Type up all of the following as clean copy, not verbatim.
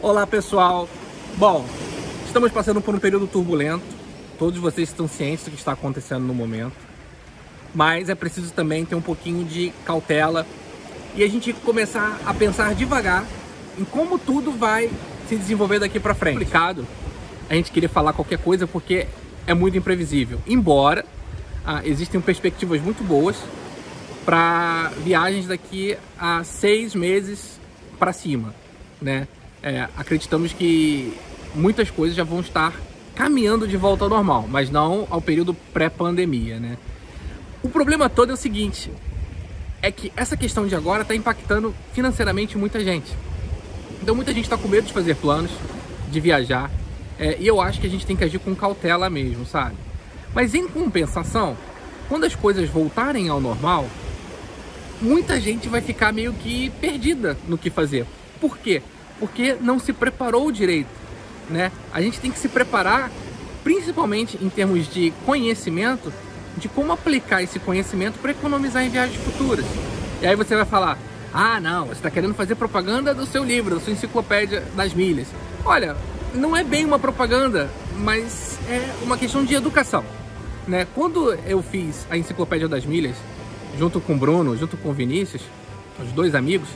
Olá pessoal, bom, estamos passando por um período turbulento, todos vocês estão cientes do que está acontecendo no momento, mas é preciso também ter um pouquinho de cautela e a gente começar a pensar devagar em como tudo vai se desenvolver daqui para frente. É complicado a gente querer falar qualquer coisa porque é muito imprevisível, embora existem perspectivas muito boas para viagens daqui a 6 meses para cima, né? Acreditamos que muitas coisas já vão estar caminhando de volta ao normal, mas não ao período pré-pandemia, né? O problema todo é o seguinte, é que essa questão de agora está impactando financeiramente muita gente. Então muita gente está com medo de fazer planos, de viajar, e eu acho que a gente tem que agir com cautela mesmo, sabe? Mas em compensação, quando as coisas voltarem ao normal, muita gente vai ficar meio que perdida no que fazer. Por quê? Porque não se preparou direito, né? A gente tem que se preparar, principalmente em termos de conhecimento, de como aplicar esse conhecimento para economizar em viagens futuras. E aí você vai falar, ah não, você está querendo fazer propaganda do seu livro, da sua enciclopédia das milhas. Olha, não é bem uma propaganda, mas é uma questão de educação, né? Quando eu fiz a enciclopédia das milhas, junto com o Bruno, junto com o Vinícius, os dois amigos,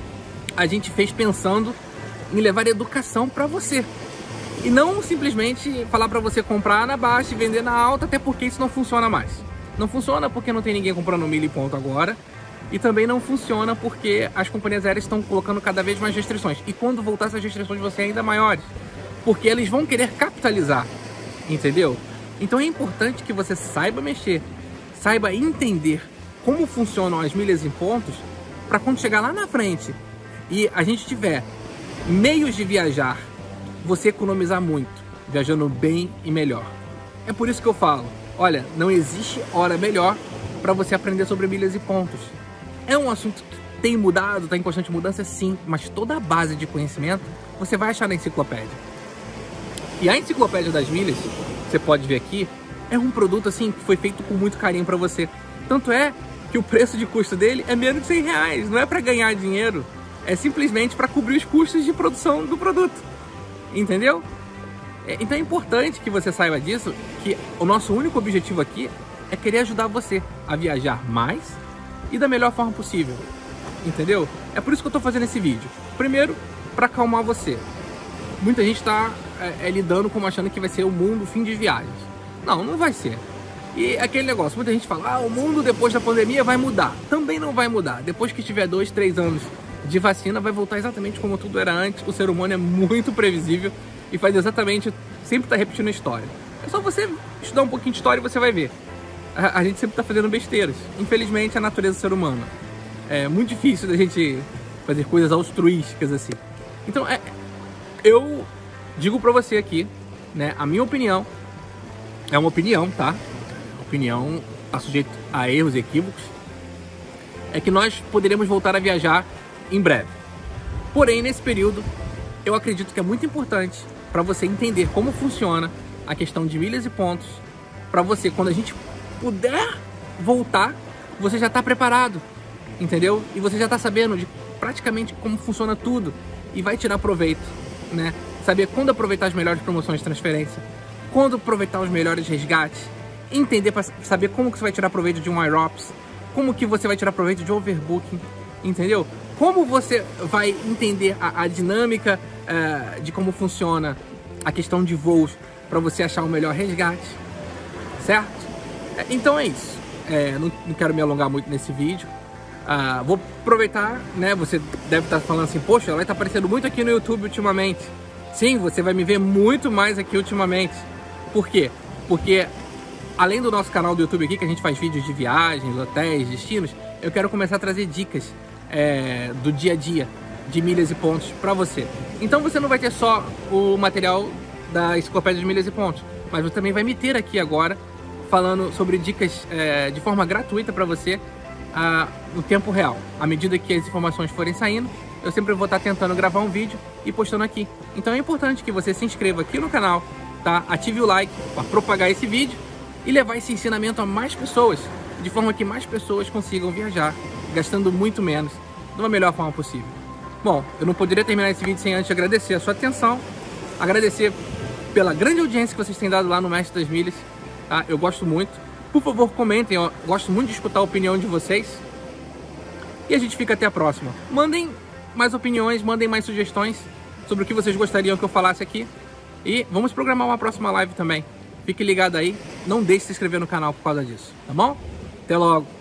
a gente fez pensando em levar educação para você. E não simplesmente falar para você comprar na baixa e vender na alta, até porque isso não funciona mais. Não funciona porque não tem ninguém comprando milha e ponto agora. E também não funciona porque as companhias aéreas estão colocando cada vez mais restrições. E quando voltar essas restrições vão ser ainda maiores. Porque eles vão querer capitalizar, entendeu? Então é importante que você saiba mexer, saiba entender como funcionam as milhas em pontos, para quando chegar lá na frente e a gente tiver meios de viajar, você economizar muito, viajando bem e melhor. É por isso que eu falo, olha, não existe hora melhor para você aprender sobre milhas e pontos. É um assunto que tem mudado, está em constante mudança, sim, mas toda a base de conhecimento você vai achar na enciclopédia. E a enciclopédia das milhas, você pode ver aqui, é um produto assim que foi feito com muito carinho para você. Tanto é que o preço de custo dele é menos de R$100, não é para ganhar dinheiro, é simplesmente para cobrir os custos de produção do produto, entendeu? Então é importante que você saiba disso, que o nosso único objetivo aqui é querer ajudar você a viajar mais e da melhor forma possível, entendeu? É por isso que eu estou fazendo esse vídeo. Primeiro, para acalmar você. Muita gente está lidando como achando que vai ser o mundo fim de viagens. Não, não vai ser. E aquele negócio, muita gente fala, o mundo depois da pandemia vai mudar. Também não vai mudar. Depois que tiver 2, 3 anos de vacina, vai voltar exatamente como tudo era antes. O ser humano é muito previsível e faz exatamente, sempre está repetindo a história. É só você estudar um pouquinho de história e você vai ver. A gente sempre está fazendo besteiras. Infelizmente, é a natureza do ser humano. É muito difícil da gente fazer coisas altruísticas assim. Então, eu digo para você aqui, né, a minha opinião, é uma opinião, tá? Opinião está sujeito a erros e equívocos, é que nós poderemos voltar a viajar em breve. Porém, nesse período, eu acredito que é muito importante para você entender como funciona a questão de milhas e pontos, para você, quando a gente puder voltar, você já está preparado, entendeu? E você já está sabendo de praticamente como funciona tudo e vai tirar proveito, né? Saber quando aproveitar as melhores promoções de transferência, quando aproveitar os melhores resgates, entender para saber como que você vai tirar proveito de um IROPS, como que você vai tirar proveito de overbooking, entendeu? Como você vai entender a dinâmica de como funciona a questão de voos para você achar o melhor resgate, certo? Então é isso. Não quero me alongar muito nesse vídeo. Vou aproveitar, né? Você deve estar falando assim, poxa, ela está aparecendo muito aqui no YouTube ultimamente. Sim, você vai me ver muito mais aqui ultimamente. Por quê? Porque além do nosso canal do YouTube aqui, que a gente faz vídeos de viagens, hotéis, destinos, eu quero começar a trazer dicas do dia a dia, de milhas e pontos para você. Então você não vai ter só o material da enciclopédia de milhas e pontos, mas você também vai me ter aqui agora falando sobre dicas de forma gratuita para você no tempo real. À medida que as informações forem saindo, eu sempre vou estar tentando gravar um vídeo e postando aqui. Então é importante que você se inscreva aqui no canal, tá? Ative o like para propagar esse vídeo e levar esse ensinamento a mais pessoas, de forma que mais pessoas consigam viajar, gastando muito menos, de uma melhor forma possível. Bom, eu não poderia terminar esse vídeo sem antes agradecer a sua atenção, agradecer pela grande audiência que vocês têm dado lá no Mestre das Milhas, tá? Eu gosto muito. Por favor, comentem, eu gosto muito de escutar a opinião de vocês. E a gente fica até a próxima. Mandem mais opiniões, mandem mais sugestões sobre o que vocês gostariam que eu falasse aqui. E vamos programar uma próxima live também. Fique ligado aí, não deixe de se inscrever no canal por causa disso, tá bom? Até logo!